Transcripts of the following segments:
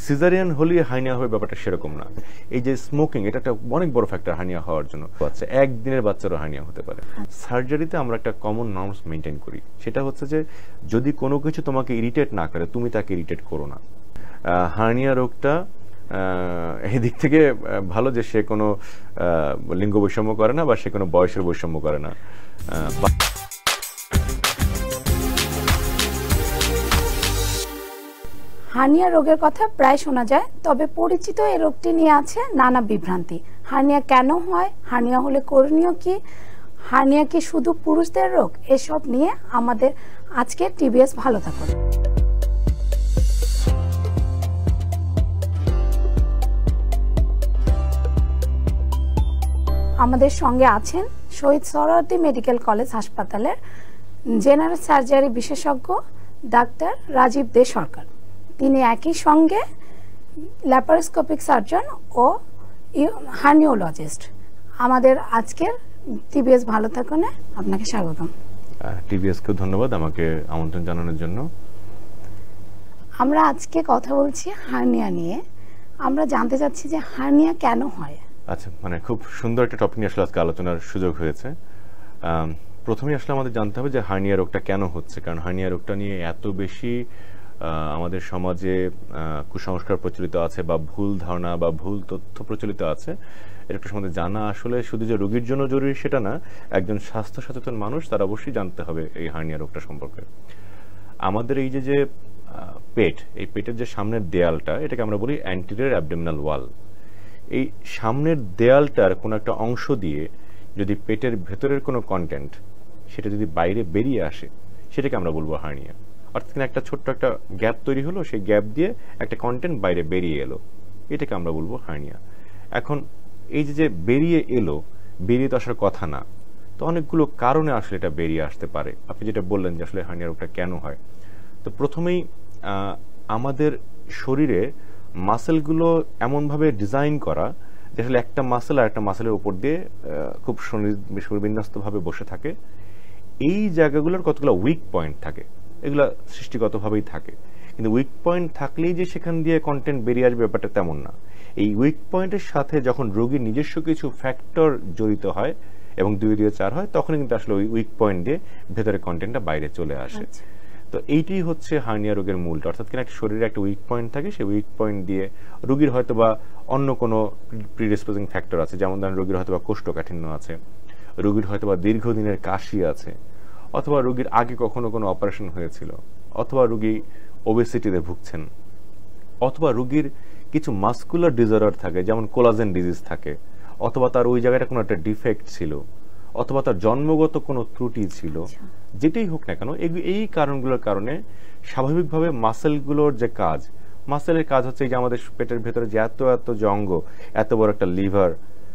Caesarean হলে hernia হবে ব্যাপারটা সেরকম না। এই যে স্মোকিং, এটা একটা অনেক বড় ফ্যাক্টর হার্নিয়া হওয়ার জন্য। বাচ্চা একদিনের বাচ্চারও হার্নিয়া হতে পারে। সার্জারিতে আমরা একটা কমন নর্মস মেনটেন করি, সেটা হচ্ছে যে যদি কোনো কিছু তোমাকে ইরিটেট না করে তুমি তাকে ইরিটেট করো না। হার্নিয়া রোগটা এই দিক থেকে ভালো যে সে কোনো লিঙ্গ বৈষম্য করে না বা সে কোনো বয়সের বৈষম্য করে না। হার্নিয়া রোগের কথা প্রায় শোনা যায়, তবে পরিচিত এই রোগটি নিয়ে আছে নানা বিভ্রান্তি। হার্নিয়া কেন হয়, হার্নিয়া হলে করণীয় কি, হার্নিয়া কি শুধু পুরুষদের রোগ, এসব নিয়ে আমাদের আজকের টিবিএস ভালো থাকুন। আমাদের সঙ্গে আছেন শহীদ সোহরাওয়ার্দী মেডিকেল কলেজ হাসপাতালের জেনারেল সার্জারি বিশেষজ্ঞ ডাক্তার রাজীব দে সরকার। তিনি একই সঙ্গে ল্যাপারোস্কোপিক সার্জন ও হার্নিওলজিস্ট। আমাদের আজকের টিবিএস ভালো থাকুনে আপনাকে স্বাগতম। টিবিএসকে ধন্যবাদ আমাকে আমন্ত্রণ জানানোর জন্য। আমরা আজকে কথা বলছি হার্নিয়া নিয়ে। আমরা জানতে চাচ্ছি যে হার্নিয়া কেন হয়। আচ্ছা, মানে খুব সুন্দর একটা টপিক নিয়ে আসলে আজকে আলোচনার সুযোগ হয়েছে। প্রথমেই আসলে আমাদের জানতে হবে যে হার্নিয়া রোগটা কেন হচ্ছে, কারণ হার্নিয়া রোগটা নিয়ে এত বেশি আমাদের সমাজে কুসংস্কার প্রচলিত আছে বা ভুল ধারণা বা ভুল তথ্য প্রচলিত আছে। এটা সম্বন্ধে জানা আসলে শুধু যে রোগীর জন্য জরুরি সেটা না, একজন স্বাস্থ্য সচেতন মানুষ তার অবশ্যই জানতে হবে এই হার্নিয়া রোগটা সম্পর্কে। আমাদের এই যে পেট, এই পেটের যে সামনের দেয়ালটা, এটাকে আমরা বলি অ্যান্টেরিয়র অ্যাবডোমিনাল ওয়াল। এই সামনের দেয়ালটার কোনো একটা অংশ দিয়ে যদি পেটের ভেতরের কোনো কন্টেন্ট সেটা যদি বাইরে বেরিয়ে আসে, সেটাকে আমরা বলবো হার্নিয়া। অর্থাৎ একটা ছোট্ট একটা গ্যাপ তৈরি হলো, সেই গ্যাপ দিয়ে একটা কন্টেন্ট বাইরে বেরিয়ে এলো, এটাকে আমরা বলবো হার্নিয়া। এখন এই যে বেরিয়ে এলো, বেরিয়ে তো আসার কথা না, তো অনেকগুলো কারণে আসলে এটা বেরিয়ে আসতে পারে। আপনি যেটা বললেন যে আসলে হার্নিয়া রোগটা কেন হয়, তো প্রথমেই আমাদের শরীরে মাসেলগুলো এমনভাবে ডিজাইন করা যে আসলে একটা মাসেল আর একটা মাসেলের উপর দিয়ে খুব সুবিন্যস্তভাবে বসে থাকে। এই জায়গাগুলোর কতগুলো উইক পয়েন্ট থাকে, এগুলা সৃষ্টিগতভাবেই থাকে, কিন্তু উইক পয়েন্ট থাকলেই যে সেখান দিয়ে কন্টেন্ট বেরিয়ে আসবে ব্যাপারটা তেমন না। এই উইক পয়েন্টের সাথে যখন রোগীর নিজস্ব কিছু ফ্যাক্টর জড়িত হয় এবং 2-4 হয়, তখন কিন্তু আসলে ওই উইক পয়েন্ট দিয়ে ভেতরে কন্টেন্টটা বাইরে চলে আসে। তো এইটাই হচ্ছে হার্নিয়া রোগের মূলটা। অর্থাৎ কিনা শরীরে একটা উইক পয়েন্ট থাকে, সেই উইক পয়েন্ট দিয়ে রোগীর হয়তো বা অন্য কোনো প্রিডিসপোজিং ফ্যাক্টর আছে, যেমন ধরেন রোগীর হয়তো বা কোষ্ঠকাঠিন্য আছে, রোগীর হয়তো বা দীর্ঘদিনের কাশি আছে, অথবা রোগীর আগে কখনো কোনো অপারেশন হয়েছিল, অথবা রোগী ওবেসিটিতে ভুগছেন, অথবা রোগীর কিছু মাসকুলার ডিসঅর্ডার থাকে, যেমন কোলাজেন ডিজিজ থাকে, অথবা তার ওই জায়গাটা কোনো একটা ডিফেক্ট ছিল, অথবা তার জন্মগত কোনো ত্রুটি ছিল। যেটাই হোক না কেন, এই কারণগুলোর কারণে স্বাভাবিকভাবে মাসেলগুলোর যে কাজ, মাসেলের কাজ হচ্ছে যে আমাদের পেটের ভেতরে যে এত যে অঙ্গ, এত বড় একটা লিভার,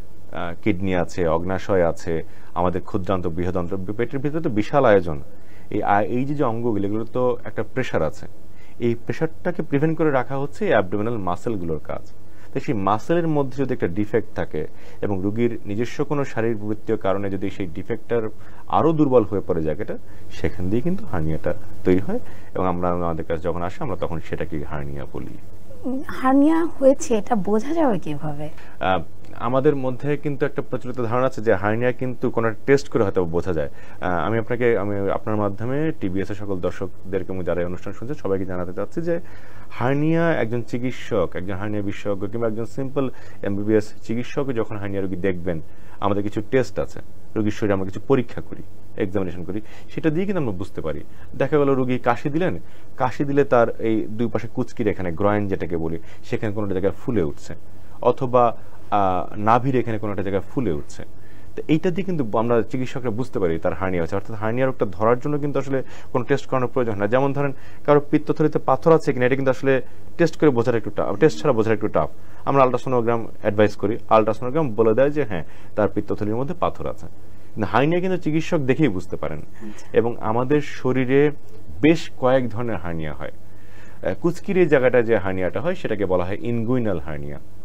কিডনি আছে, অগ্নাশয় আছে, আমাদের ক্ষুদ্রান্ত বৃহদান্ত, পেটের ভিতরে তো বিশাল আয়োজন। এই যে অঙ্গগুলো, এগুলো তো একটা প্রেশার আছে, এই প্রেশারটাকে প্রিভেন্ট করে রাখা হচ্ছে এই অ্যাবডোমিনাল মাসেলগুলোর কাজ। তো সেই মাসেলের মধ্যে যদি একটা ডিফেক্ট থাকে এবং রোগীর নিজস্ব কোনো শারীরবৃত্তীয় কারণে যদি সেই ডিফেক্টটার আরো দুর্বল হয়ে পড়ে জায়গাটা, সেখান দিয়ে কিন্তু হার্নিয়াটা তৈরি হয়। এবং আমাদের কাছে যখন আসে আমরা তখন সেটাকে হার্নিয়া বলি। হার্নিয়া হয়েছে এটা বোঝা যাবে কিভাবে? আমাদের মধ্যে কিন্তু একটা প্রচলিত ধারণা আছে যে হার্নিয়া কিন্তু কোনো টেস্ট করে হয়তো বোঝা যায়। আমি আপনার মাধ্যমে টিবিএস এর সকল দর্শকদেরকে এবং যারা অনুষ্ঠান শুনছে সবাইকে জানাতে চাচ্ছি যে হার্নিয়া একজন চিকিৎসক, একজন হার্নিয়া বিশেষজ্ঞ কিংবা একজন সিম্পল এমবিবিএস চিকিৎসক যখন হার্নিয়া রোগী দেখবেন, আমাদের কিছু টেস্ট আছে, রোগীর শরীরে আমরা কিছু পরীক্ষা করি, এক্সামিনেশন করি, সেটা দিয়ে কিন্তু আমরা বুঝতে পারি। দেখা গেল রোগী কাশি দিলেন, কাশি দিলে তার এই দুই পাশে কুচকির এখানে গ্রয়েন যেটাকে বলি, সেখানে কোনো জায়গায় ফুলে উঠছে, অথবা নাভির এখানে কোনো একটা জায়গায় ফুলে উঠছে। তো এইটা দিয়ে কিন্তু আমরা চিকিৎসকরা বুঝতে পারি তার হার্নিয়া আছে। অর্থাৎ হার্নিয়া রোগটা ধরার জন্য কিন্তু আসলে কোনো টেস্ট করানোর প্রয়োজন না। যেমন ধরেন কারো পিত্তথলিতে পাথর আছে কিনা, এটা কিন্তু আসলে টেস্ট করে বোঝাটা একটু টাফ, টেস্ট ছাড়া বোঝাটা একটু টাফ। আমরা আলট্রাসোনোগ্রাম অ্যাডভাইস করি, আলট্রাসোনোগ্রাম বলে দেয় যে হ্যাঁ তার পিত্তথলির মধ্যে পাথর আছে। কিন্তু হার্নিয়া কিন্তু চিকিৎসক দেখেই বুঝতে পারেন। এবং আমাদের শরীরে বেশ কয়েক ধরনের হার্নিয়া হয়। কুচকির এই জায়গাটা যে হার্নিয়াটা হয় সেটাকে বলা হয় ইনগুইনাল হার্নিয়া।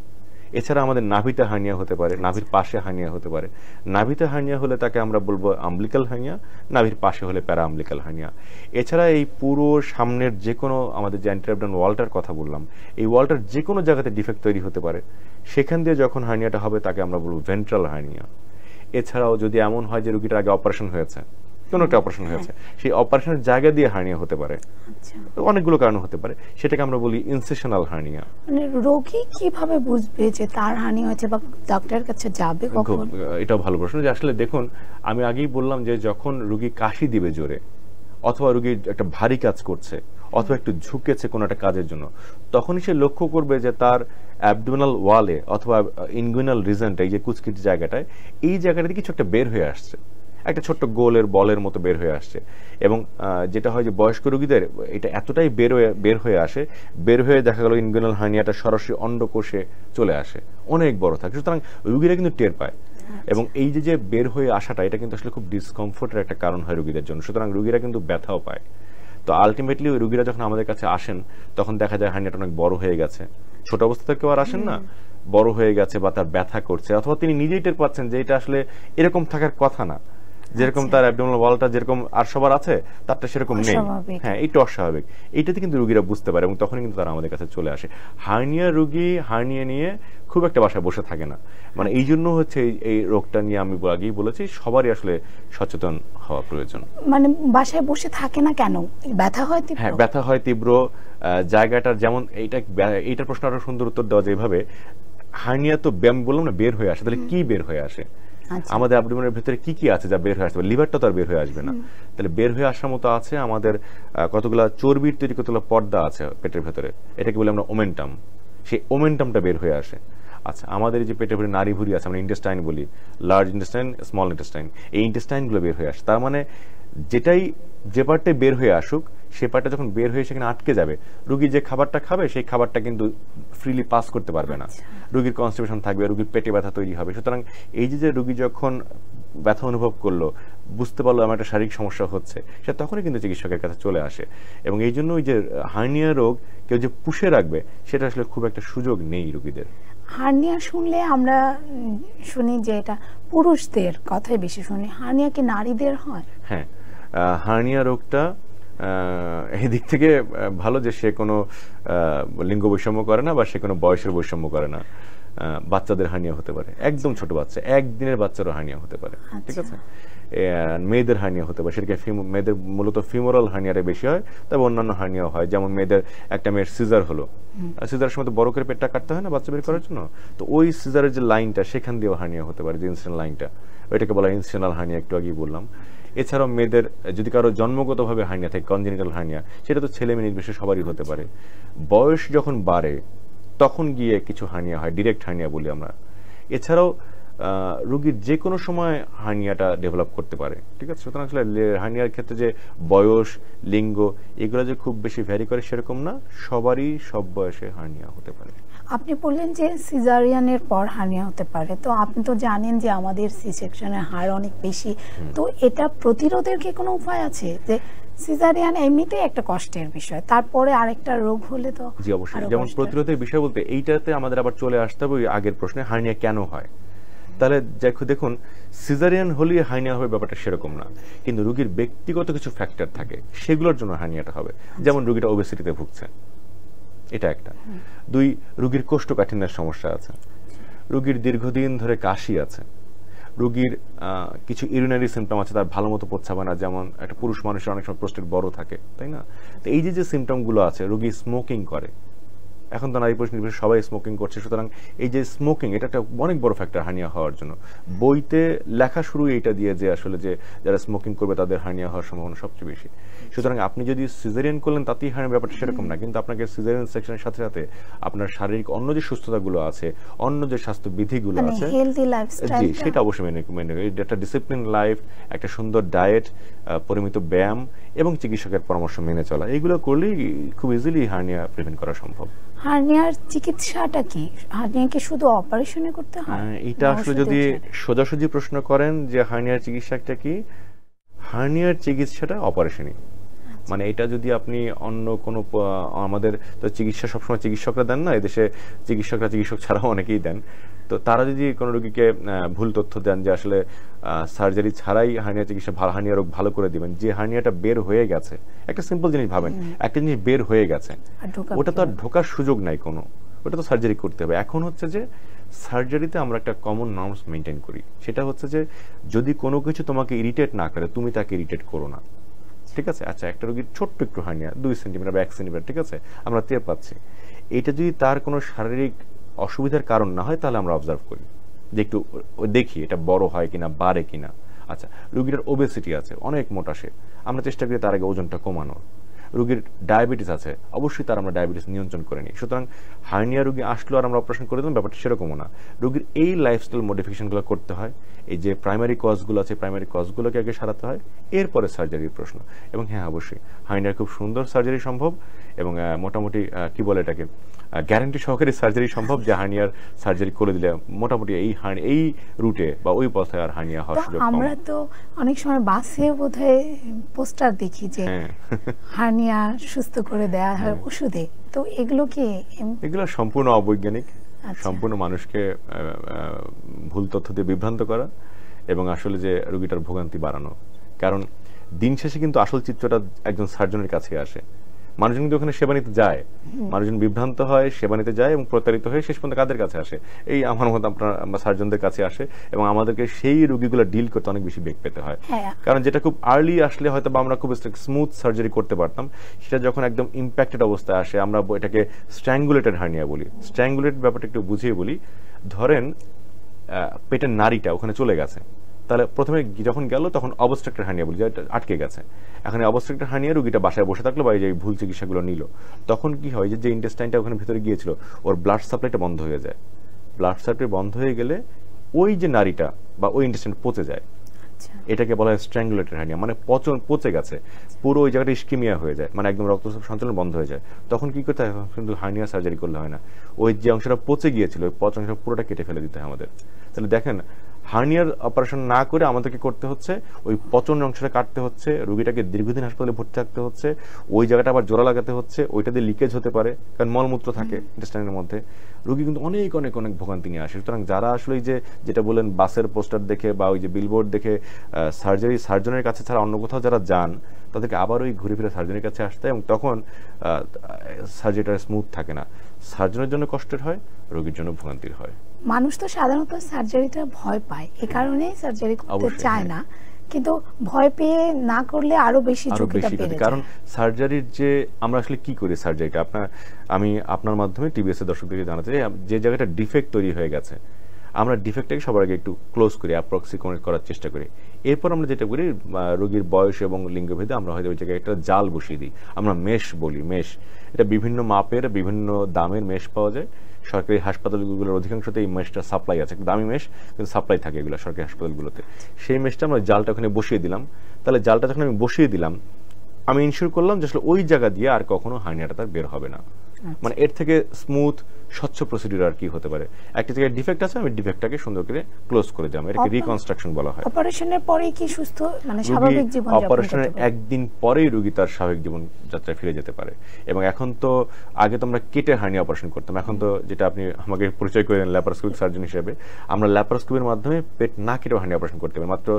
এছাড়া আমাদের নাভিতে হার্নিয়া হতে পারে, নাভির পাশে হার্নিয়া হতে পারে। নাভিতে হার্নিয়া হলে তাকে আমরা বলবো আম্বলিক্যাল হার্নিয়া, নাভির পাশে হলে প্যারা আম্বলিক্যাল হার্নিয়া। এছাড়া এই পুরো সামনের যে কোনো আমাদের যে অ্যান্টেরোঅ্যাবডোমিনাল ওয়ালটার কথা বললাম, এই ওয়ালটার যে কোনো জায়গাতে ডিফেক্ট তৈরি হতে পারে, সেখান দিয়ে যখন হার্নিয়াটা হবে তাকে আমরা বলবো ভেন্ট্রাল হার্নিয়া। এছাড়াও যদি এমন হয় যে রোগীটার আগে অপারেশন হয়েছে, কোনো একটা অপারেশন হয়েছে, সেই অপারেশনের জায়গা দিয়ে হার্নিয়া হতে পারে, অনেকগুলো কারণ হতে পারে, সেটাকে আমরা বলি ইনসেশনাল হার্নিয়া। মানে রোগী কিভাবে বুঝবে যে তার হার্নিয়া হয়েছে বা ডক্টরের কাছে যাবে কখন? এটাও ভালো প্রশ্ন। যে আসলে দেখুন, আমি আগেই বললাম যে যখন রোগী কাশি দিবে জোরে, অথবা রোগী একটা ভারী কাজ করছে, অথবা একটু ঝুঁকেছে কোনো একটা কাজের জন্য, তখনই সে লক্ষ্য করবে যে তার অ্যাবডোমিনাল ওয়ালে অথবা ইনগুইনাল রিজনটা, এই যে কুচকির জায়গাটায়, এই জায়গাটাতে কিছু একটা বের হয়ে আসছে, একটা ছোট্ট গোলের বলের মতো বের হয়ে আসছে। এবং যেটা হয় যে বয়স্ক রোগীদের এটা এতটাই বের হয়ে আসে, বের হয়ে দেখা গেল ইনগুইনাল হার্নিয়াটা সরাসরি অন্ডকোষে চলে আসে, অনেক বড় থাকে, সুতরাং রোগীরা কিন্তু টের পায়। এবং এই যে বের হয়ে আসাটা, এটা কিন্তু আসলে খুব ডিসকমফোর্টের একটা কারণ হয় রোগীদের জন্য, সুতরাং রোগীরা কিন্তু ব্যথাও পায়। তো আলটিমেটলি ওই রোগীরা যখন আমাদের কাছে আসেন, তখন দেখা যায় হার্নিয়াটা অনেক বড় হয়ে গেছে, ছোট অবস্থা থেকে আর আসেন না, বড় হয়ে গেছে বা তার ব্যথা করছে, অথবা তিনি নিজেই টের পাচ্ছেন যে এটা আসলে এরকম থাকার কথা না, যেরকম তার অ্যাবডোমিনাল ওয়ালটা যেরকম আর সবার আছে তারটা সেরকম নেই, হ্যাঁ এইটা অস্বাভাবিক, এইটাতে কিন্তু রোগীরা বুঝতে পারে এবং তখনই কিন্তু তারা আমাদের কাছে চলে আসে। হার্নিয়া রোগী হার্নিয়া নিয়ে খুব একটা বাসায় বসে থাকে না, মানে এই জন্য হচ্ছে এই রোগটা নিয়ে আমি আগেই বলেছি সবারই আসলে সচেতন হওয়া প্রয়োজন। মানে বাসায় বসে থাকে না কেন? ব্যথা হয় তীব্র? হ্যাঁ, ব্যথা হয় তীব্র, জায়গাটার যেমন এইটার প্রশ্ন আরো সুন্দর উত্তর দেওয়া যেভাবে, হার্নিয়া তো আমি বললাম না বের হয়ে আসে, তাহলে কি বের হয়ে আসে? আমাদের অ্যাবডোমেনের ভিতরে কি কি আছে যা বের হয়ে আসবে? লিভারটা তো আর বের হয়ে আসবে না, তাহলে বের হয়ে আসার মতো আছে আমাদের কতগুলা চর্বির তৈরি কতগুলো পর্দা আছে পেটের ভেতরে, এটাকে বলি আমরা ওমেন্টাম, সেই ওমেন্টামটা বের হয়ে আসে। আচ্ছা, আমাদের যে পেটের ভেতরে নাড়ি ভুঁড়ি আছে, আমরা ইন্টেস্টাইন বলি, লার্জ ইন্টেস্টাইন, স্মল ইন্টেস্টাইন, এই ইন্টেস্টাইনগুলো বের হয়ে আসে। তার মানে যে পার্টটাই বের হয়ে আসুক, সে পার্টটা যখন বের হয়ে সেখানে আটকে যাবে, রোগী যে খাবারটা খাবে সেই খাবারটা কিন্তু ফ্রিলি পাস করতে পারবে না, রোগীর কনস্টিপেশন থাকবে, রোগীর পেটে ব্যথা তৈরি হবে। সুতরাং এই যে রোগী যখন ব্যথা অনুভব করলো, বুঝতে পারলো আমার একটা শারীরিক সমস্যা হচ্ছে, সে তখনই কিন্তু চিকিৎসকের কাছে চলে আসে। এবং এই জন্য ওই যে হার্নিয়া রোগ কেউ যে পুষে রাখবে, সেটা আসলে খুব একটা সুযোগ নেই রোগীদের। হার্নিয়া শুনলে আমরা শুনি যে এটা পুরুষদের কথাই বেশি শুনি, হার্নিয়া কি নারীদের হয়? হ্যাঁ, হার্নিয়া রোগটা এই দিক থেকে ভালো যে সে কোনো লিঙ্গ বৈষম্য করে না বা সে কোনো বয়সের বৈষম্য করে না। বাচ্চাদের হার্নিয়া হতে পারে, একদম ছোট বাচ্চা, একদিনের বাচ্চারও হার্নিয়া হতে পারে, ঠিক আছে। মেয়েদের হার্নিয়া হতে পারে, সেটাকে মেয়েদের মূলত ফিমোরাল হার্নিয়াটা বেশি হয়, তবে অন্যান্য হার্নিয়া হয়, যেমন মেয়েদের একটা মেয়ের সিজার হলো, সিজারের সময় তো বড় করে পেটটা কাটতে হয় না বাচ্চা বের করার জন্য, তো ওই সিজারের যে লাইনটা সেখান দিয়েও হার্নিয়া হতে পারে, যে ইনসিডেন্ট লাইনটা, ওইটাকে বলা ইনসিডেন্টাল হার্নিয়া, একটু আগেই বললাম। এছাড়াও মেয়েদের যদি কারো জন্মগতভাবে হার্নিয়া থাকে, কনজেনিটাল হার্নিয়া, সেটা তো ছেলে মেয়ে নির্বিশেষে সবারই হতে পারে। বয়স যখন বাড়ে তখন গিয়ে কিছু হার্নিয়া হয়, ডিরেক্ট হার্নিয়া বলি আমরা। এছাড়াও রোগীর যে কোনো সময় হার্নিয়াটা ডেভেলপ করতে পারে, ঠিক আছে। সুতরাং আসলে হার্নিয়ার ক্ষেত্রে যে বয়স, লিঙ্গ এগুলো যে খুব বেশি ভ্যারি করে সেরকম না, সবারই সব বয়সে হার্নিয়া হতে পারে। আপনি বললেন যে সিজারিয়ানের পর হার্নিয়া হতে পারে, তো আপনি তো জানেন যে আমাদের সি সেকশনের হার অনেক বেশি, তো এটা প্রতিরোধের কি কোনো উপায় আছে? যে সিজারিয়ান এমনিতেই একটা কষ্টের বিষয়, তারপরে আরেকটা রোগ হলে তো। জি অবশ্যই, যেমন প্রতিরোধের বিষয় বলতে এইটাতে আমাদের আবার চলে আসতে হবে ওই আগের প্রশ্নে, হার্নিয়া কেন হয়। তাহলে দেখুন, সিজারিয়ান হলে হার্নিয়া হবে ব্যাপারটা সেরকম না, কিন্তু রোগীর ব্যক্তিগত কিছু ফ্যাক্টর থাকে, সেগুলোর জন্য হার্নিয়াটা হবে। যেমন রোগীটা ওবেসিটিতে ভুগছে, এটা একটা। দুই, রোগীর কোষ্ঠকাঠিন্যের সমস্যা আছে, রোগীর দীর্ঘদিন ধরে কাশি আছে, রোগীর কিছু ইউরিনারি সিমটম আছে, তার ভালো মতো প্রস্রাব হয় না, যেমন একটা পুরুষ মানুষের অনেক সময় প্রস্টেট বড় থাকে, তাই না। তো এই যে সিমটমগুলো আছে, রোগী স্মোকিং করে, এখন তো নারী পুরুষ নির্বিশেষে সবাই স্মোকিং করছে, সুতরাং এই যে স্মোকিং এটা একটা অনেক বড় ফ্যাক্টর হার্নিয়া হওয়ার জন্য। বইতে লেখা শুরু এইটা দিয়ে যে আসলে যে যারা স্মোকিং করবে তাদের হার্নিয়া হওয়ার সম্ভাবনা সবচেয়ে বেশি। সুতরাং আপনি যদি সিজারিয়ান করলেন তাতেই হার্নিয়া ব্যাপারটা সেরকম না, কিন্তু আপনাকে সিজারিয়ান সেকশনের সাথে সাথে আপনার শারীরিক অন্য যে সুস্থতাগুলো আছে, অন্য যে স্বাস্থ্য বিধিগুলো আছে, জি সেটা অবশ্যই মেনে একটা ডিসিপ্লিন লাইফ, একটা সুন্দর ডায়েট, পরিমিত ব্যায়াম এবং চিকিৎসকের পরামর্শ মেনে চলা, এগুলো করলেই খুব ইজিলি হার্নিয়া প্রিভেন্ট করা সম্ভব। হার্নিয়ার চিকিৎসাটা কি? হার্নিয়া কি শুধু অপারেশনে করতে হয়? এটা আসলে যদি সোজাসুজি প্রশ্ন করেন যে হার্নিয়ার চিকিৎসাটা কি, হার্নিয়ার চিকিৎসাটা অপারেশনই। মানে এটা যদি আপনি অন্য কোনো আমাদের তো চিকিৎসা সবসময় চিকিৎসকরা দেন না, এদেশে চিকিৎসক ছাড়াও অনেকেই দেন, তো তারা যদি কোনো রোগীকে ভুল তথ্য দেন যে আসলে সার্জারি ছাড়াই হার্নিয়া চিকিৎসা হার্নিয়া রোগ ভালো করে দিবেন, যে হার্নিয়াটা বের হয়ে গেছে, একটা সিম্পল জিনিস ভাবেন, একটা জিনিস বের হয়ে গেছে ওটা তো আর ঢোকার সুযোগ নাই কোনো, ওটা তো সার্জারি করতে হবে। এখন হচ্ছে যে সার্জারিতে আমরা একটা কমন নর্মস মেনটেন করি, সেটা হচ্ছে যে যদি কোনো কিছু তোমাকে ইরিটেট না করে তুমি তাকে ইরিটেট করো না, ঠিক আছে? আচ্ছা, একটা রোগীর ছোট্ট একটু হার্নিয়া 2 সেন্টিমিটার বা 1 সেন্টিমিটার, ঠিক আছে, আমরা টের পাচ্ছি, এটা যদি তার কোনো শারীরিক অসুবিধার কারণ না হয় তাহলে আমরা অবজার্ভ করি, যে একটু দেখি এটা বড় হয় কিনা, বাড়ে কিনা। আচ্ছা, রোগীটার ওবেসিটি আছে, অনেক মোটা সে, আমরা চেষ্টা করি তার আগে ওজনটা কমানোর। রোগীর ডায়াবেটিস আছে, অবশ্যই তার আমরা ডায়াবেটিস নিয়ন্ত্রণ করে নিই। সুতরাং হার্নিয়া রোগী আসলো আর আমরা অপারেশন করে দিলাম, ব্যাপারটা সেরকমও না। রোগীর এই লাইফস্টাইল মডিফিকেশনগুলো করতে হয়, এই যে প্রাইমারি কজগুলো আছে প্রাইমারি কজগুলোকে আগে সারাতে হয়, এরপরে সার্জারির প্রশ্ন। এবং হ্যাঁ, অবশ্যই হার্নিয়ার খুব সুন্দর সার্জারি সম্ভব, এবং মোটামুটি কি বলে এটাকে গ্যারান্টি সহকারে সার্জারি সম্ভব, যে হার্নিয়ার সার্জারি করে দিলে মোটামুটি এই রুটে বা ওই পথে আর হার্নিয়া হওয়ার সুযোগ কম। আমরা তো অনেক সময় বাসে বোধহয় পোস্টার দেখি যে হার্নিয়া সুস্থ করে দেয়া হয় ওষুধে, তো এগুলো সম্পূর্ণ অবৈজ্ঞানিক, সম্পূর্ণ মানুষকে ভুল তথ্য দিয়ে বিভ্রান্ত করা, এবং আসলে যে রোগীটার ভোগান্তি বাড়ানো। কারণ দিন শেষে কিন্তু আসল চিত্রটা একজন সার্জনের কাছে আসে। মানুষজন কিন্তু ওখানে সেবা নিতে যায়, মানুষজন বিভ্রান্ত হয়, সেবা নিতে যায় এবং প্রতারিত হয়ে শেষ পর্যন্ত কাদের কাছে আসে? এই আমার মতো আপনার সার্জনদের কাছে আসে, এবং আমাদেরকে সেই রোগীগুলো ডিল করতে অনেক বেশি বেগ পেতে হয়। কারণ যেটা খুব আর্লি আসলে হয়তো বা আমরা খুব স্মুথ সার্জারি করতে পারতাম, সেটা যখন একদম ইম্প্যাক্টেড অবস্থায় আসে, আমরা এটাকে স্ট্র্যাঙ্গুলেটেড হার্নিয়া বলি। স্ট্র্যাঙ্গুলেটেড ব্যাপারটা একটু বুঝিয়ে বলি। ধরেন পেটের নাড়িটা ওখানে চলে গেছে, তাহলে প্রথমে যখন গেল তখন অবস্ট্রাক্টেড হার্নিয়া বলি, যেটা আটকে গেছে। এখন অবস্ট্রাক্টেড হার্নিয়া রোগীটা বাসায় বসে থাকলো বা এই যে ভুল চিকিৎসাগুলো নিল, তখন কি হয় যে ইন্টেস্টাইনটা ওখানে ভিতরে গিয়েছিল ওর ব্লাড সাপ্লাইটা বন্ধ হয়ে যায়। ব্লাড সাপ্লাই বন্ধ হয়ে গেলে ওই যে নাড়িটা বা ওই ইন্টেস্টাইন পচে যায়, এটাকে বলা হয় স্ট্র্যাঙ্গুলেটেড হার্নিয়া, মানে পচে গেছে, পুরো ওই জায়গাটা ইস্কিমিয়া হয়ে যায়, মানে একদম রক্ত সঞ্চালন বন্ধ হয়ে যায়। তখন কি করতে হয়? কিন্তু হার্নিয়া সার্জারি করলে হয় না, ওই যে অংশটা পচে গিয়েছিল ওই পচা অংশটা পুরোটা কেটে ফেলে দিতে হয় আমাদের। তাহলে দেখেন, হার্নিয়ার অপারেশন না করে আমাদেরকে করতে হচ্ছে ওই পচন অংশটা কাটতে হচ্ছে, রোগীটাকে দীর্ঘদিন হাসপাতালে ভর্তি থাকতে হচ্ছে, ওই জায়গাটা আবার জোড়া লাগাতে হচ্ছে, ওইটা দিয়ে লিকেজ হতে পারে, কারণ মলমূত্র থাকে ইন্টেস্টাইনের মধ্যে। রোগী কিন্তু অনেক অনেক অনেক ভোগান্তি নিয়ে আসে। সুতরাং যারা আসলে যে যেটা বলেন বাসের পোস্টার দেখে বা ওই যে বিলবোর্ড দেখে সার্জনের কাছে ছাড়া অন্য কোথাও যারা যান, তাদেরকে আবার ওই ঘুরে ফিরে সার্জনের কাছে আসতে, এবং তখন সার্জারিটা স্মুথ থাকে না। সার্জনের জন্য কষ্টের হয়, রোগীর জন্য ভোগান্তির হয়। মানুষ তো সাধারণত সার্জারিটা ভয় পায়, এ কারণে সার্জারি করতে চায় না, কিন্তু ভয় পেয়ে না করলে আরো বেশি ঝুঁকিটা বেড়ে যায়। কারণ সার্জারির যে আমরা আসলে কি করি সার্জারিটা, আমি আপনার মাধ্যমে টিবিএস এর দর্শকদেরকে জানাতে চাই, যে জায়গাটা ডিফেক্ট তৈরি হয়ে গেছে আমরা ডিফেক্টটাকে সবার আগে একটু ক্লোজ করি, অ্যাপ্রক্সিমেট করার চেষ্টা করি। এরপর আমরা যেটা করি, রোগীর বয়স এবং লিঙ্গভেদে আমরা হয়তো ওই জায়গায় একটা জাল বসিয়ে দিই, আমরা মেশ বলি। মেশ এটা বিভিন্ন মাপের বিভিন্ন দামের মেশ পাওয়া যায়। সরকারি হাসপাতালগুলোর অধিকাংশতে এই মেশটা সাপ্লাই আছে, দামি মেশ কিন্তু সাপ্লাই থাকে এগুলো সরকারি হাসপাতালগুলোতে। সেই মেশটা আমরা জালটা ওখানে বসিয়ে দিলাম। তাহলে জালটা যখন আমি বসিয়ে দিলাম, আমি ইনশিওর করলাম যে আসলে ওই জায়গা দিয়ে আর কখনো হার্নিয়াটা তার বের হবে না। মানে এর থেকে স্মুথ স্বচ্ছ প্রসিডিউর আর কি হতে পারে? একটা জায়গায় ডিফেক্ট আছে, আমি ডিফেক্টটাকে সুন্দর করে ক্লোজ করে দিলাম, এটাকে রিকনস্ট্রাকশন বলা হয়। অপারেশনের পরে কি সুস্থ মানে স্বাভাবিক জীবন যাপন করতে পারে? অপারেশনের একদিন পরেই রোগী তার স্বাভাবিক জীবন যাত্রায় ফিরে যেতে পারে। এবং এখন তো আগে তো আমরা কেটে হার্নিয়া অপারেশন করতাম, এখন তো যেটা আপনি আমাকে পরিচয় করে দেন ল্যাপারোস্কোপিক সার্জন হিসেবে, আমরা ল্যাপারোস্কোপির মাধ্যমে পেট না কেটে হার্নিয়া অপারেশন করতে পারি। মাত্র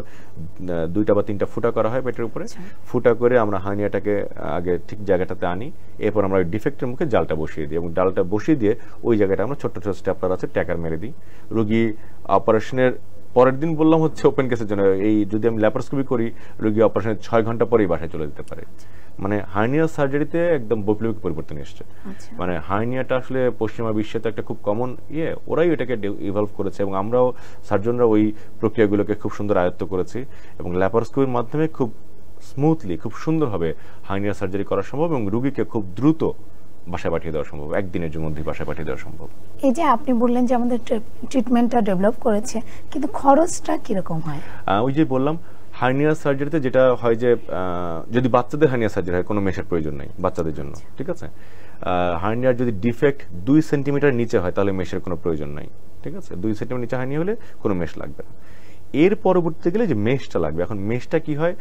2টা বা 3টা ফুটা করা হয় পেটের উপরে, ফুটা করে আমরা হার্নিয়াটাকে আগে ঠিক জায়গাটাতে আনি, এরপর আমরা ডিফেক্টের মুখে জালটা বসিয়ে দিই, এবং ডালটা বসিয়ে দিয়ে ওই জায়গাটা আমরা ছোট ছোট স্টেপলার আছে ট্যাকার মেরে দিই। রোগী অপারেশনের পরের দিন বললাম হচ্ছে ওপেন কেসের জন্য, এই যদি আমি ল্যাপারোস্কোপি করি রোগী অপারেশনের 6 ঘন্টা পরেই বাসায় চলে যেতে পারে। মানে হার্নিয়া সার্জারিতে একদম বৈপ্লবিক পরিবর্তন এসছে। মানে হার্নিয়াটা আসলে পশ্চিমা বিশ্বে তো একটা খুব কমন ওরাই এটাকে ইভলভ করেছে, এবং আমরাও সার্জনরা ওই প্রক্রিয়াগুলোকে খুব সুন্দর আয়ত্ত করেছি, এবং ল্যাপারোস্কোপির মাধ্যমে খুব স্মুথলি খুব সুন্দরভাবে হার্নিয়া সার্জারি করা সম্ভব, এবং রোগীকে খুব দ্রুত বাসায় পাঠিয়ে দেওয়া সম্ভব, একদিনের মধ্যে বাসায় পাঠিয়ে দেওয়া সম্ভব। এই যে আপনি বললেন যে আমাদের ট্রিটমেন্টটা ডেভেলপ করেছে, কিন্তু খরচটা কিরকম হয়? ওই যে বললাম হার্নিয়া সার্জারিতে যেটা হয় যে যদি বাচ্চাদের হার্নিয়া সার্জারি হয় কোনো মেশের প্রয়োজন নাই বাচ্চাদের জন্য, ঠিক আছে। হার্নিয়ার যদি ডিফেক্ট 2 সেন্টিমিটার নিচে হয় তাহলে মেশের কোনো প্রয়োজন নাই, ঠিক আছে। 2 সেন্টিমিটার নিচে হার্নিয়া হলে কোনো মেশ লাগবে না। এর পরবর্তীতে গেলে যে মেশটা লাগবে, এখন মেশটা কি হয়,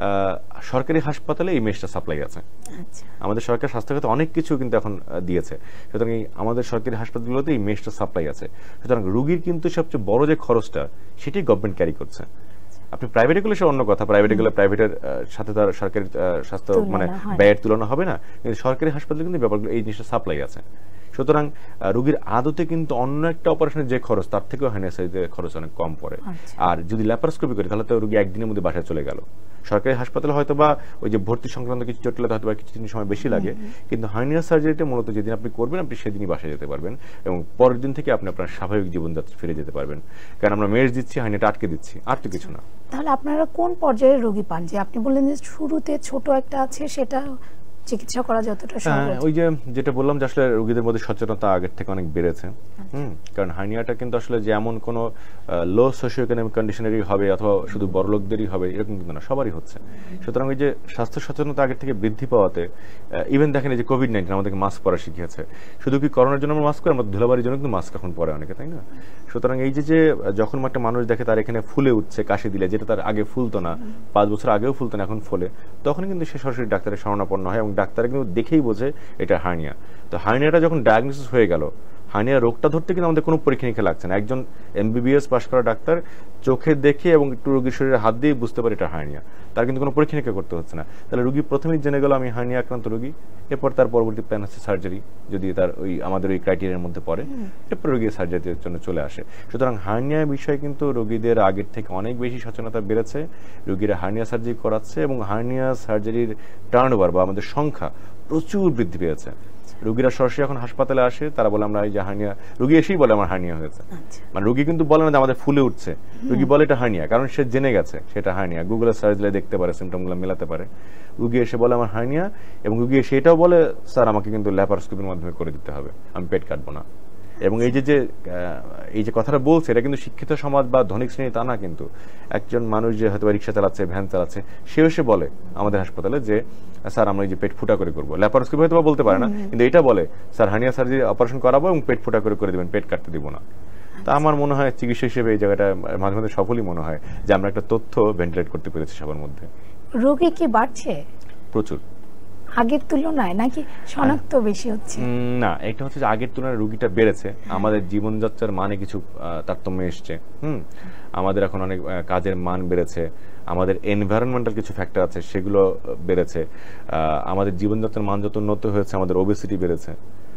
সরকারি হাসপাতালে এই মেশটা সাপ্লাই আছে। আমাদের সরকার স্বাস্থ্য খাতে অনেক কিছু কিন্তু এখন দিয়েছে, সুতরাং আমাদের সরকারি হাসপাতালগুলোতে এই মেশটা সাপ্লাই আছে। সুতরাং রুগীর কিন্তু সবচেয়ে বড় যে খরচটা সেটি গভর্নমেন্ট ক্যারি করছে। আপনি প্রাইভেটে গেলে সে অন্য কথা, প্রাইভেটে গেলে প্রাইভেটের সাথে তার সরকারি স্বাস্থ্য মানে ব্যয়ের তুলনা হবে না, কিন্তু সরকারি হাসপাতালে কিন্তু ব্যাপারগুলো এই জিনিসটা সাপ্লাই আছে। সুতরাং রোগীর আদতে কিন্তু অন্য একটা অপারেশনের যে খরচ তার থেকেও হার্নিয়া সার্জারির খরচ অনেক কম পড়ে। আর যদি ল্যাপারোস্কোপি করি তাহলে তো রোগী একদিনের মধ্যে বাসায় চলে গেল। সরকারি হাসপাতালে হয়তো বা ওই যে ভর্তি সংক্রান্ত কিছু জটিলতা হয়তো বা কিছুদিন সময় বেশি লাগে, কিন্তু হার্নিয়া সার্জারিটা মূলত যেদিন আপনি করবেন আপনি সেদিনই বাসায় যেতে পারবেন এবং পরের দিন থেকে আপনি আপনার স্বাভাবিক জীবনযাত্রা ফিরে যেতে পারবেন, কারণ আমরা মেশ দিচ্ছি, হার্নিয়াটা আটকে দিচ্ছি, আর তো কিছু না। তাহলে আপনারা কোন পর্যায়ের রোগী পান? যে আপনি বললেন যে শুরুতে ছোট একটা আছে, সেটা চিকিৎসা করা যতটা সহজ। ওই যে যেটা বললাম যে আসলে রোগীদের মধ্যে সচেতনতা আগের থেকে অনেক বেড়েছে। কারণ হার্নিয়াটা কিন্তু আসলে যেমন কোনো লো সোশিও ইকোনমিক কন্ডিশনেরই হবে অথবা শুধু বড় লোকদেরই হবে এরকম কিন্তু না, সবারই হচ্ছে। সুতরাং ওই যে স্বাস্থ্য সচেতনতা আগের থেকে বৃদ্ধি পাওয়াতে ইভেন দেখেন যে কোভিড-19 আমাদেরকে মাস্ক পরা শিখিয়েছে। শুধু কি করোনার জন্য আমরা মাস্ক পরি, আমরা ধুলাবাড়ির জন্য কিন্তু মাস্ক এখন পরে অনেকে, তাই না? সুতরাং এই যে যখন একটা মানুষ দেখে তার এখানে ফুলে উঠছে কাশি দিলে, যেটা তার আগে ফুলতো না, 5 বছর আগেও ফুলতো না, এখন ফুলে, তখন কিন্তু সে সরাসরি ডাক্তারের শরণাপন্ন হয় এবং ডাক্তার কিন্তু দেখেই বোঝে এটা হার্নিয়া। তো হার্নিয়াটা যখন ডায়াগনোসিস হয়ে গেল, হার্নিয়া রোগটা ধরতে কিন্তু আমাদের কোনো পরীক্ষা নিরীক্ষা লাগছে না। একজন MBBS পাশ করা ডাক্তার চোখে দেখে এবং একটু রোগীর শরীরে হাত দিয়ে বুঝতে পারে এটা হার্নিয়া, তার কিন্তু কোনো পরীক্ষা নিরীক্ষা করতে হচ্ছে না। তাহলে রোগী প্রথমেই জেনে গেল আমি হার্নিয়া আক্রান্ত রোগী, এরপর তার পরবর্তী প্ল্যান হচ্ছে সার্জারি, যদি তার ওই আমাদের ওই ক্রাইটেরিয়ার মধ্যে পড়ে, এরপর রোগী সার্জারির জন্য চলে আসে। সুতরাং হার্নিয়া বিষয়ে কিন্তু রোগীদের আগের থেকে অনেক বেশি সচেতনতা বেড়েছে, রোগীরা হার্নিয়া সার্জারি করাচ্ছে এবং হার্নিয়া সার্জারির টার্নওভার বা আমাদের সংখ্যা প্রচুর বৃদ্ধি পেয়েছে। রোগীরা সরাসরি এখন হাসপাতালে আসে, তারা বলে আমরা এই যে হার্নিয়া, রোগী এসেই বলে আমার হার্নিয়া হয়েছে। মানে রোগী কিন্তু বলে না যে আমাদের ফুলে উঠছে, রোগী বলে এটা হার্নিয়া, কারণ সে জেনে গেছে সেটা হার্নিয়া, গুগলে সার্চ দিলে দেখতে পারে, সিমটমগুলো মেলাতে পারে। রোগী এসে বলে আমার হার্নিয়া, এবং রোগী এসে এটাও বলে স্যার আমাকে কিন্তু ল্যাপারোস্কোপির মাধ্যমে করে দিতে হবে, আমি পেট কাটবো না। এবং এই যে কথাটা বলছে এটা কিন্তু শিক্ষিত সমাজ বা ধনিক শ্রেণী তা না, কিন্তু একজন মানুষ যে হয়তো রিক্সা চালাচ্ছে, ভ্যান চালাচ্ছে, সে এসে বলে আমাদের হাসপাতালে যে স্যার আমরা এই যে পেট ফুটা করে করবো, ল্যাপারোস্কোপি হয়তো বলতে পারে না, কিন্তু এটা বলে স্যার হার্নিয়া সার্জারি অপারেশন করাবো এবং পেট ফুটা করে দেবেন, পেট কাটতে দিব না। তা আমার মনে হয় চিকিৎসা হিসেবে এই জায়গাটা মাঝে মাঝে সফলই মনে হয় যে আমরা একটা তথ্য ভেন্টিলেট করতে পেরেছি সবার মধ্যে। রোগী কি বাড়ছে প্রচুর আগের তুলনায়, নাকি শনাক্ত বেশি হচ্ছে? না, এটা হচ্ছে যে আগের তুলনায় রোগীটা বেড়েছে, আমাদের জীবনযাত্রার মানে কিছু তারতম্য এসছে। আমাদের এখন অনেক কাজের মান বেড়েছে, আমাদের এনভায়রনমেন্টাল কিছু ফ্যাক্টর আছে সেগুলো বেড়েছে, আমাদের জীবনযাত্রার মান যত উন্নত হয়েছে আমাদের ওবেসিটি বেড়েছে,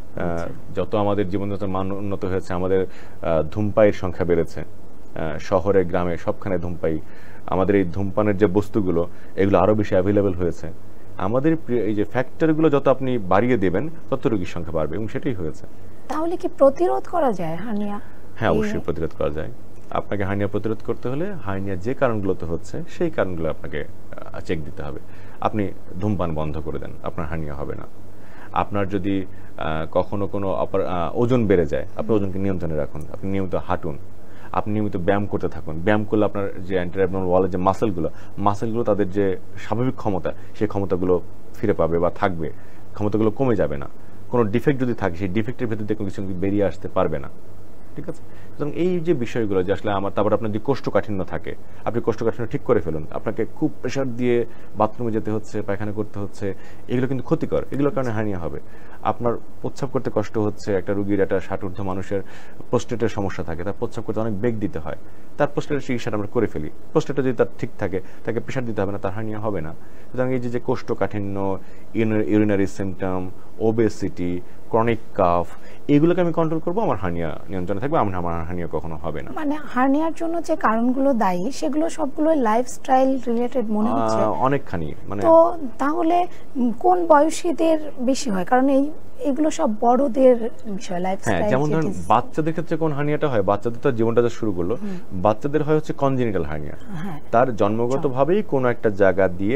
যত আমাদের জীবনযাত্রার মান উন্নত হয়েছে আমাদের ধূমপাইয়ের সংখ্যা বেড়েছে, শহরে গ্রামে সবখানে ধূমপাই, আমাদের এই ধূমপানের যে বস্তুগুলো এগুলো আরো বেশি অ্যাভেলেবল হয়েছে। আমাদের এই যে ফ্যাক্টরগুলো যত আপনি বাড়িয়ে দেবেন তত রোগীর সংখ্যা বাড়বে, এবং সেটাই হয়েছে। তাহলে কি প্রতিরোধ করা যায় হার্নিয়া? হ্যাঁ, অবশ্যই প্রতিরোধ করা যায়। আপনাকে হার্নিয়া প্রতিরোধ করতে হলে হার্নিয়া যে কারণগুলোতে হচ্ছে সেই কারণগুলো আপনাকে চেক দিতে হবে। আপনি ধূমপান বন্ধ করে দেন, আপনার হার্নিয়া হবে না। আপনার যদি কখনো কোনো ওজন বেড়ে যায়, আপনি ওজনকে নিয়ন্ত্রণে রাখুন, আপনি নিয়মিত হাঁটুন, আপনি নিয়মিত ব্যায়াম করতে থাকুন। ব্যায়াম করলে আপনার যে অ্যান্টারঅ্যাবনর্মাল ওয়ালের যে মাসেলগুলো তাদের যে স্বাভাবিক ক্ষমতা সেই ক্ষমতাগুলো ফিরে পাবে বা থাকবে, ক্ষমতাগুলো কমে যাবে না। কোনো ডিফেক্ট যদি থাকে সেই ডিফেক্টের ভেতর থেকে কিছু বেরিয়ে আসতে পারবে না, ঠিক আছে? সুতরাং এই যে বিষয়গুলো যে আসলে তারপর আপনার যে কোষ্ঠকাঠিন্য থাকে, আপনি কোষ্ঠকাঠিন্য ঠিক করে ফেলুন, আপনাকে খুব প্রেশার দিয়ে বাথরুমে যেতে হচ্ছে, পায়খানা করতে হচ্ছে, এগুলো কিন্তু ক্ষতিকর, এগুলোর কারণে হার্নিয়া হবে। আপনার প্রস্রাব করতে কষ্ট হচ্ছে, একটা রুগীর, একটা 60 ঊর্ধ্ব মানুষের প্রোস্টেটের সমস্যা থাকে, তার প্রস্রাব করতে অনেক বেগ দিতে হয়, তার প্রোস্টেটের চিকিৎসাটা আমরা করে ফেলি। প্রোস্টেটটা যদি তার ঠিক থাকে, তাকে প্রেশার দিতে হবে না, তার হার্নিয়া হবে না। সুতরাং এই যে কোষ্ঠকাঠিন্য, urinary symptom, obesity, chronic cough, এগুলোকে আমি কন্ট্রোল করবো, আমার হার্নিয়া নিয়ন্ত্রণে থাকবে, আমার হার্নিয়া কখনো হবে না। মানে হার্নিয়ার জন্য যে কারণগুলো দায়ী সেগুলো সবগুলো লাইফস্টাইল রিলেটেড মনে হচ্ছে অনেকখানি। মানে তো তাহলে কোন বয়সীদের বেশি হয়? কারণ এগুলো সব বড়দের বিষয়, লাইফস্টাইল। যেমন ধরুন বাচ্চাদের ক্ষেত্রে কোন হার্নিয়াটা হয়, বাচ্চাদের তো জীবনটা যা শুরু করলো, বাচ্চাদের হয় হচ্ছে কনজেনিটাল হার্নিয়া। তার জন্মগতভাবেই কোনো একটা জায়গা দিয়ে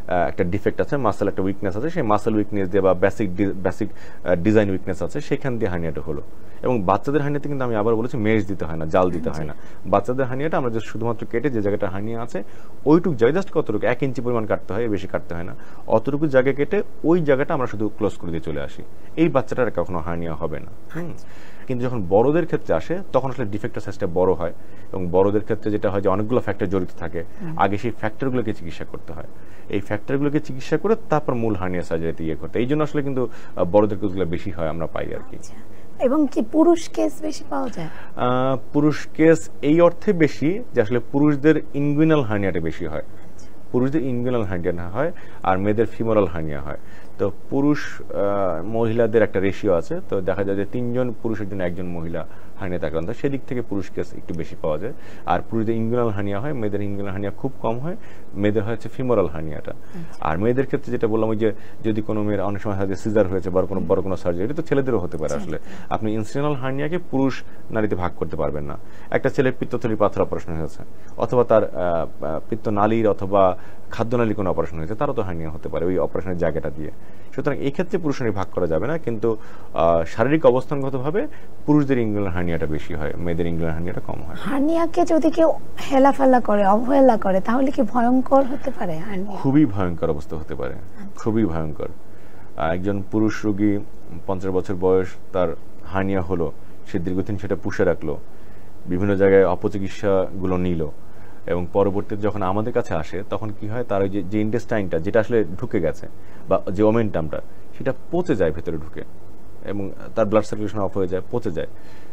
একটা ডিফেক্ট আছে, মাসেল একটা উইকনেস আছে, সেই মাসেল উইকনেস দিয়ে বা বেসিক ডিজাইন উইকনেস আছে, সেখান দিয়ে হার্নিয়াটা হলো। এবং বাচ্চাদের হার্নিয়াতে কিন্তু আমি আবার বলেছি মেশ দিতে হয় না, জাল দিতে হয় না। বাচ্চাদের হার্নিয়াটা আমরা জাস্ট শুধুমাত্র কেটে যে জায়গাটা হার্নিয়া আছে ওইটুকু জায়গায় জাস্ট কতটুকু 1 ইঞ্চি পরিমাণ কাটতে হয়, বেশি কাটতে হয় না, অতটুকু জায়গা কেটে ওই জায়গাটা আমরা শুধু ক্লোজ করে দিয়ে চলে আসি। এই বাচ্চাটার কখনো হার্নিয়া হবে না। কিন্তু যখন বড়দের ক্ষেত্রে আসে তখন আসলে ডিফেক্টের সাইজটা বড় হয়, এবং বড়দের ক্ষেত্রে যেটা হয় যে অনেকগুলো ফ্যাক্টর জড়িত থাকে, আগে সেই ফ্যাক্টরগুলোকে চিকিৎসা করতে হয়। এই ফ্যাক্টরগুলোকে চিকিৎসা করে তারপর মূল হার্নিয়া সার্জারিতে করতে, এই জন্য আসলে কিন্তু বড়দের কেসগুলো বেশি হয় আমরা পাই আর কি। এবং কি পুরুষ কেস বেশি পাওয়া যায়? পুরুষ কেস এই অর্থে বেশি যে আসলে পুরুষদের ইনগুইনাল হার্নিয়াটা বেশি হয়, পুরুষদের ইনগুইনাল হার্নিয়া হয় আর মেয়েদের ফিমোরাল হার্নিয়া হয়। তো পুরুষ মহিলাদের একটা রেশিও আছে, তো দেখা যায় যে 3 জন পুরুষের জন্য 1 জন মহিলা হার্নিয়াতে আক্রান্ত, সেদিক থেকে পুরুষ কেস একটু বেশি পাওয়া যায়। আর পুরুষদের ইনগুইনাল হার্নিয়া হয়, মেয়েদের ইনগুইনাল হার্নিয়া খুব কম হয়, মেয়েদের হচ্ছে ফিমোরাল হার্নিয়াটা। আর মেয়েদের ক্ষেত্রে যেটা বললাম ওই যে যদি কোনো মেয়ের অনেক সময় হয় যে সিজার হয়েছে বা বড় কোনো সার্জারি, এটা তো ছেলেদেরও হতে পারে আসলে। আপনি ইনসিডেন্টাল হার্নিয়াকে পুরুষ নারীতে ভাগ করতে পারবেন না। একটা ছেলের পিত্তথলির পাথর অপারেশন হয়েছে, অথবা তার পিত্তনালীর অথবা খাদ্যনালীর কোনো অপারেশন হয়েছে, তারও তো হার্নিয়া হতে পারে ওই অপারেশনের জায়গাটা দিয়ে। সুতরাং এই ক্ষেত্রে পুরুষ নারী ভাগ করা যাবে না, কিন্তু শারীরিক অবস্থানগতভাবে পুরুষদের ইনগুইনাল হার্নিয়াটা বেশি হয়, মেয়েদের ইনগুইনাল হার্নিয়াটা কম হয়। হার্নিয়াকে যদি কেউ হেলাফেলা করে, অবহেলা করে, তাহলে কি ভয়ঙ্কর হতে পারে? খুবই ভয়ঙ্কর অবস্থা হতে পারে, খুবই ভয়ঙ্কর। একজন পুরুষ রোগী 50 বছর বয়স, তার হার্নিয়া হলো, সে দীর্ঘদিন সেটা পুষে রাখলো, বিভিন্ন জায়গায় অপচিকিৎসাগুলো নিল, এবং পরবর্তীতে যখন আমাদের কাছে আসে তখন কি হয়, তার ওই যে ইন্টেস্টাইনটা যেটা আসলে ঢুকে গেছে বা যে ওমেন্টামটা সেটা পচে যায় ভেতরে ঢুকে, এবং তার ব্লাড সার্কুলেশন অফ হয়ে যায়, পচে যায়।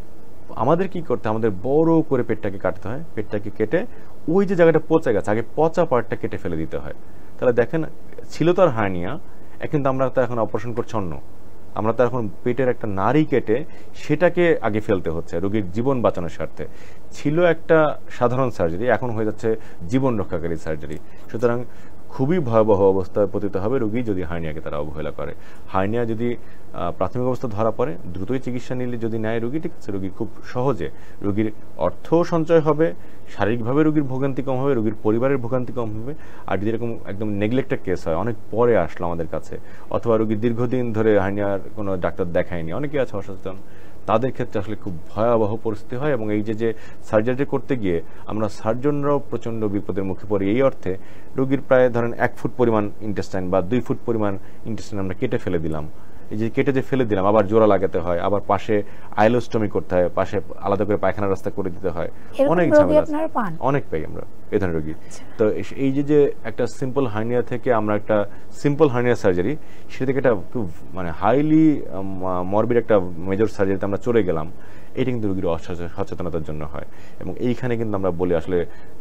আমাদের কি করতে, আমাদের বড় করে পেটটাকে কাটতে হয়, পেটটাকে কেটে ওই যে জায়গাটা পচে গেছে আগে পচা পার্টটা কেটে ফেলে দিতে হয়। তাহলে দেখেন ছিল তার হার্নিয়া, কিন্তু আমরা তো এখন অপারেশন করছি অন্য, আমরা তো এখন পেটের একটা নাড়ি কেটে সেটাকে আগে ফেলতে হচ্ছে রোগীর জীবন বাঁচানোর স্বার্থে। ছিল একটা সাধারণ সার্জারি, এখন হয়ে যাচ্ছে জীবন রক্ষাকারী সার্জারি। সুতরাং খুবই ভয়াবহ অবস্থায় পতিত হবে রোগী যদি হার্নিয়াকে তারা অবহেলা করে। হার্নিয়া যদি প্রাথমিক অবস্থা ধরা পড়ে, দ্রুতই চিকিৎসা নিলে যদি নেয় রোগী, ঠিক আছে, রোগী খুব সহজে রোগীর অর্থ সঞ্চয় হবে, শারীরিকভাবে রোগীর ভোগান্তি কম হবে, রোগীর পরিবারের ভোগান্তি কম হবে। আর যদি এরকম একদম নেগলেক্টেড কেস হয়, অনেক পরে আসলো আমাদের কাছে, অথবা রোগী দীর্ঘদিন ধরে হার্নিয়ার কোনো ডাক্তার দেখায়নি, অনেকে আছে অসচেতন, তাদের ক্ষেত্রে আসলে খুব ভয়াবহ পরিস্থিতি হয়। এবং এই যে সার্জারি করতে গিয়ে আমরা সার্জনরাও প্রচণ্ড বিপদের মুখে পড়ি, এই অর্থে রোগীর প্রায় ধরেন 1 ফুট পরিমাণ ইন্টেস্টাইন বা 2 ফুট পরিমাণ ইন্টেস্টাইন আমরা কেটে ফেলে দিলাম। এই যে কেটে যে ফেলে দিলাম, আবার জোড়া লাগাতে হয়, আবার পাশে আইলোস্টমি করতে হয়, পাশে আলাদা করে পায়খানা রাস্তা করে দিতে হয়, অনেক ঝামেলা, অনেক পাই আমরা এই ধরনের রোগী। তো এই যে একটা সিম্পল হার্নিয়া থেকে আমরা একটা সিম্পল হার্নিয়া সার্জারি, সেটা থেকে একটা খুব মানে হাইলি মরবিড একটা মেজর সার্জারিতে আমরা চলে গেলাম, এটা কিন্তু রোগীর অসচেতনতার জন্য হয়। এবং এইখানে কিন্তু আমরা বলি আসলে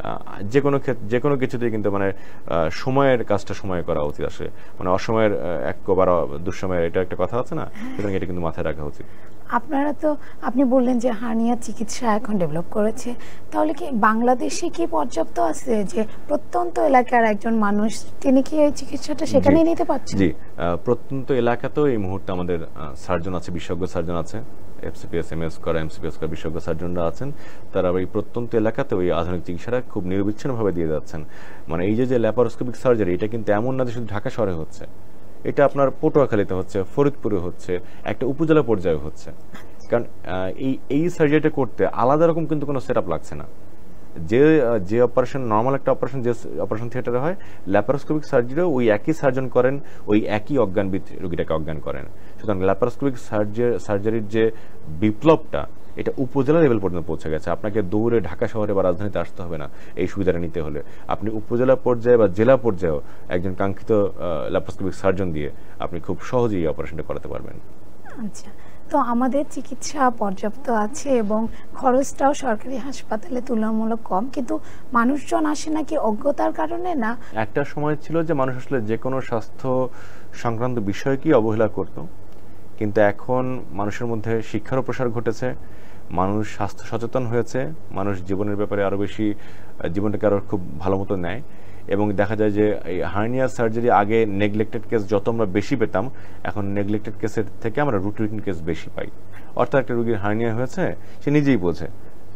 যে কোনো কিছুতেই কিন্তু মানে সময়ের কাজটা সময়ে করা উচিত। আসলে মানে অসময়ের একবার দুঃসময়ের, এটা একটা কথা আছে না, সুতরাং এটা কিন্তু মাথায় রাখা উচিত। আপনারা তো, আপনি বললেন যে হার্নিয়া চিকিৎসা এখন ডেভেলপ করেছে, তাহলে কি বাংলাদেশে কি পর্যাপ্ত আছে যে প্রত্যন্ত এলাকার একজন মানুষ তিনি কি এই চিকিৎসাটা সেখানেই নিতে পারছেন? জি, প্রত্যন্ত এলাকাতেও এই মুহূর্তে আমাদের সার্জন আছে, বিশেষজ্ঞ সার্জন আছে, এফসিপিএস এমএস করা, এমসিপিএস করা বিশেষজ্ঞ সার্জনরা আছেন, তারা এই প্রত্যন্ত এলাকাতেও এই আধুনিক চিকিৎসাটা খুব নিরবিচ্ছিন্নভাবে দিয়ে যাচ্ছেন। মানে এই যে ল্যাপারোস্কোপিক সার্জারি, এটা কিন্তু এমন না যে শুধু ঢাকা শহরে হচ্ছে, এটা আপনার পটুয়াখালীতে হচ্ছে, ফরিদপুরে হচ্ছে, একটা উপজেলা পর্যায়ে হচ্ছে। কারণ এই সার্জারিটা করতে আলাদা রকম কিন্তু কোনো সেট আপ লাগছে না। যে অপারেশন নর্মাল একটা অপারেশন যে অপারেশন থিয়েটারে হয়, ল্যাপারোস্কোপিক সার্জারিও ওই একই সার্জন করেন, ওই একই অজ্ঞানবিদ রোগীটাকে অজ্ঞান করেন। সুতরাং ল্যাপারোস্কোপিক সার্জারির যে বিপ্লবটা, এটা উপজেলা লেভেল পর্যন্ত পৌঁছে গেছে। আপনাকে দৌড়ে ঢাকা শহরে বা রাজধানীতে আসতে হবে না এই সুবিধাটা নিতে হলে। আপনি উপজেলা পর্যায়ে বা জেলা পর্যায়েও একজন কাঙ্ক্ষিত ল্যাপারোস্কোপিক সার্জন দিয়ে আপনি খুব সহজেই অপারেশনটা করাতে পারবেন। আচ্ছা, তো আমাদের চিকিৎসা পর্যাপ্ত আছে এবং খরচটাও সরকারি হাসপাতালে তুলনামূলক কম, কিন্তু মানুষজন আসে নাকি অজ্ঞতার কারণে? না, একটা সময় ছিল যে মানুষ আসলে যে কোনো স্বাস্থ্য সংক্রান্ত বিষয়কেই অবহেলা করত, কিন্তু এখন মানুষের মধ্যে শিক্ষারও প্রসার ঘটেছে, মানুষ স্বাস্থ্য সচেতন হয়েছে, মানুষ জীবনের ব্যাপারে আরও বেশি জীবনটাকে আরও খুব ভালো মতো নেয়। এবং দেখা যায় যে এই হার্নিয়া সার্জারি আগে নেগলেক্টেড কেস যত আমরা বেশি পেতাম, এখন নেগলেক্টেড কেসের থেকে আমরা রুটিন কেস বেশি পাই। অর্থাৎ একটা রোগীর হার্নিয়া হয়েছে, সে নিজেই বোঝে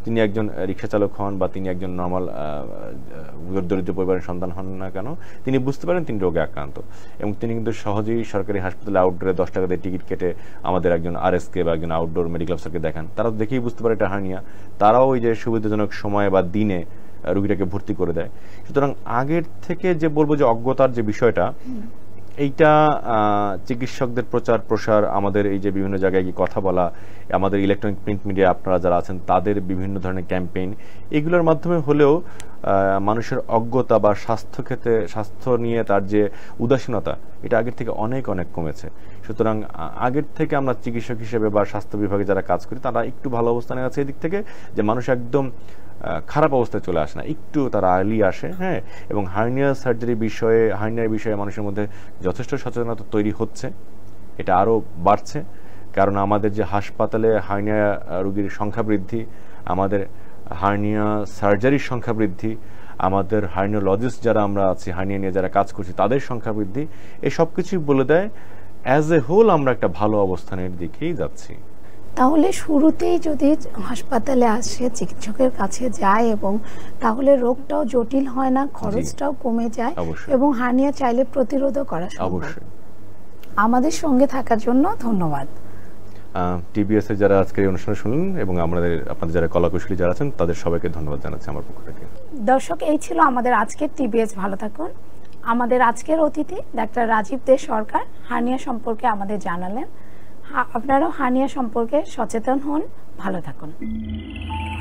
তিনি একজন রিক্সা চালক হন বা তিনি একজন নর্মাল দরিদ্র পরিবারের সন্তান হন না কেন, তিনি বুঝতে পারেন তিনি রোগে আক্রান্ত এবং তিনি কিন্তু সহজেই সরকারি হাসপাতালে আউটডোরে 10 টাকা দিয়ে টিকিট কেটে আমাদের একজন আরএসকে বা একজন আউটডোর মেডিকেল অফিসারকে দেখান। তারা তো দেখেই বুঝতে পারে এটা হার্নিয়া, তারাও ওই যে সুবিধাজনক সময় বা দিনে রোগীটাকে ভর্তি করে দেয়। সুতরাং আগের থেকে যে বলবো যে অজ্ঞতার যে বিষয়টা, এইটা চিকিৎসকদের প্রচার প্রসার, আমাদের এই যে বিভিন্ন জায়গায় গিয়ে কথা বলা, আমাদের ইলেকট্রনিক প্রিন্ট মিডিয়া আপনারা যারা আছেন তাদের বিভিন্ন ধরনের ক্যাম্পেইন, এগুলোর মাধ্যমে হলেও মানুষের অজ্ঞতা বা স্বাস্থ্য নিয়ে তার যে উদাসীনতা, এটা আগের থেকে অনেক অনেক কমেছে। সুতরাং আগের থেকে আমরা চিকিৎসক হিসেবে বা স্বাস্থ্য বিভাগে যারা কাজ করি তারা একটু ভালো অবস্থানে আছে এদিক থেকে, যে মানুষ একদম খারাপ অবস্থায় চলে আসে না, একটু তারা আর্লি আসে। হ্যাঁ, এবং হার্নিয়ার বিষয়ে মানুষের মধ্যে যথেষ্ট সচেতনতা তৈরি হচ্ছে, এটা আরও বাড়ছে। কারণ আমাদের যে হাসপাতালে হার্নিয়া রোগীর সংখ্যা বৃদ্ধি, আমাদের হার্নিয়া সার্জারির সংখ্যা বৃদ্ধি, আমাদের হার্নিওলজিস্ট যারা আমরা আছি, হার্নিয়া নিয়ে যারা কাজ করছি তাদের সংখ্যা বৃদ্ধি, এই সব কিছুই বলে দেয় অ্যাজ এ হোল আমরা একটা ভালো অবস্থানের দিকেই যাচ্ছি। তাহলে শুরুতেই যদি হাসপাতালে আসে, চিকিৎসকের কাছে যায়, এবং তাহলে রোগটাও জটিল হয় না, খরচটাও কমে যায় এবং হার্নিয়া চাইলে প্রতিরোধও করা সম্ভব। আমাদের সঙ্গে থাকার জন্য ধন্যবাদ। টিবিএস এর যারা আজকের এই অনুষ্ঠান শুনলেন এবং আপনাদের যারা কলাকুশলী যারা আছেন তাদের সবাইকে ধন্যবাদ জানাচ্ছি আমার পক্ষ থেকে। দর্শক, এই ছিল আমাদের আজকের টিবিএস ভালো থাকুন। আমাদের আজকের অতিথি ডাক্তার রাজীব দে সরকার হার্নিয়া সম্পর্কে আমাদের জানালেন। আপনারাও হার্নিয়া সম্পর্কে সচেতন হন। ভালো থাকুন।